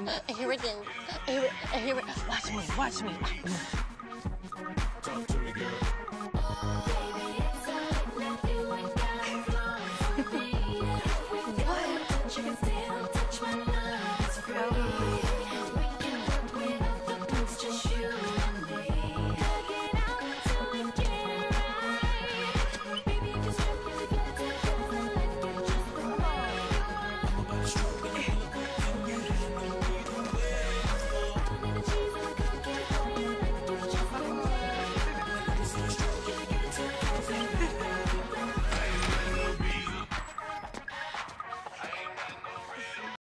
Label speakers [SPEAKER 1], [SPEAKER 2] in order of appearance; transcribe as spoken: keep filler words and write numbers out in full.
[SPEAKER 1] Here it is. Here it, here it. Watch me, watch me.